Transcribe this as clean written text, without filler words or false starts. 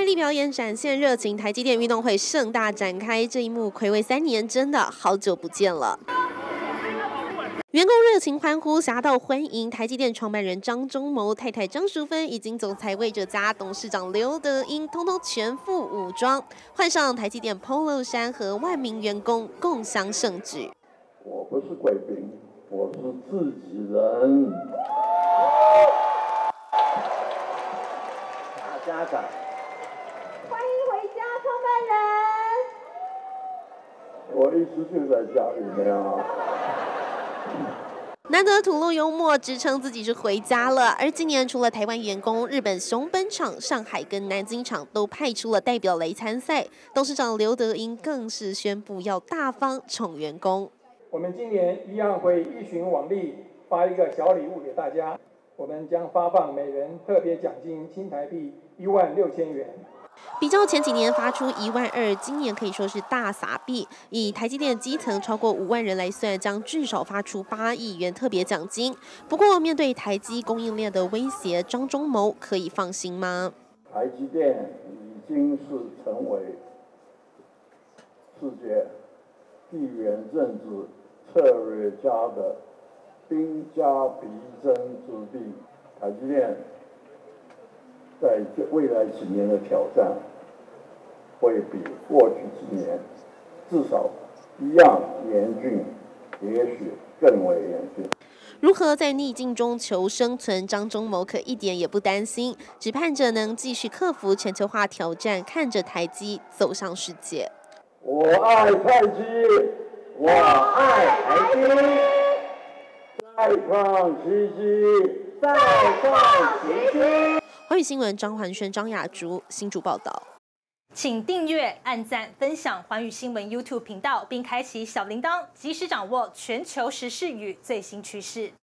外力表演展现热情，台积电运动会盛大展开，这一幕睽违3年，真的好久不见了。员工热情欢呼，侠盗欢迎台积电创办人张忠谋、太太张淑芬以及总裁魏哲嘉、董事长刘德英，通通全副武装，换上台积电 Polo 衫，和万名员工共襄盛举。 我不是贵宾，我是自己人。大家长， 欢迎回家，创办人。 我一直就在家里面啊。 难得吐露幽默，直称自己是回家了。而今年除了台湾员工，日本熊本厂、上海跟南京厂都派出了代表来参赛。董事长刘德英更是宣布要大方宠员工。 我们今年一样会依循往例发一个小礼物给大家，我们将发放每人特别奖金新台币16000元。 比较前几年发出12000，今年可以说是大撒币。以台积电基层超过5万人来算，将至少发出8亿元特别奖金。不过，面对台积供应链的威胁，张忠谋可以放心吗？ 台积电已经是成为世界地缘政治策略家的兵家必争之地。台积电在未来几年的挑战，会比过去几年至少一样严峻，也许更为严峻。 如何在逆境中求生存？张忠谋可一点也不担心，只盼着能继续克服全球化挑战，看着台积走向世界。 我爱台积，我爱台积，再创奇迹，再创奇迹。 华语新闻张环轩、张雅竹新竹报道。 请订阅、按赞、分享环宇新闻 YouTube 频道，并开启小铃铛，及时掌握全球时事与最新趋势。